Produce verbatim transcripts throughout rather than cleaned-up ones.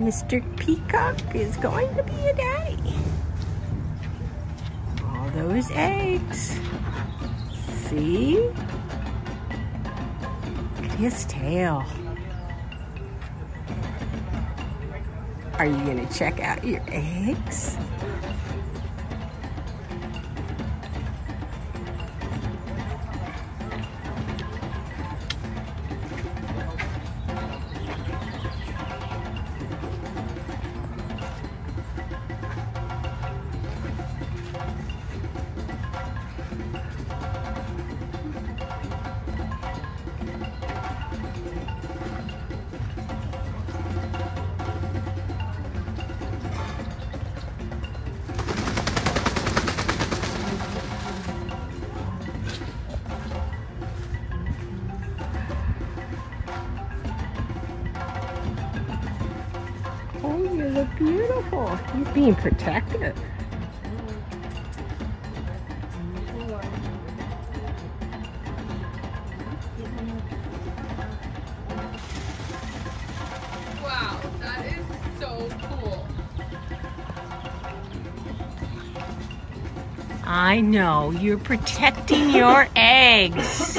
Mister Peacock is going to be a daddy. All those eggs. See? Look at his tail. Are you going to check out your eggs? Oh, you look beautiful. He's being protected. Wow, that is so cool. I know, you're protecting your eggs.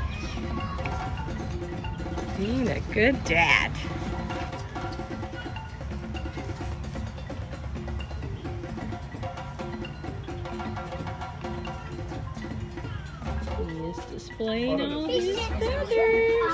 Being a good dad. He is displaying all his feathers.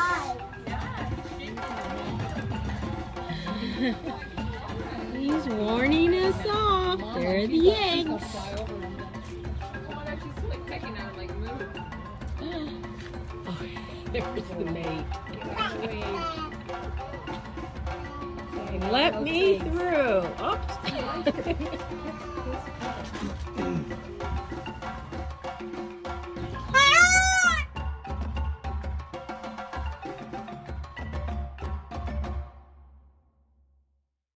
He's warning us off. There are the eggs. Oh my gosh, she's like pecking at him, like move. Oh, there's the mate. Let me through. Oops.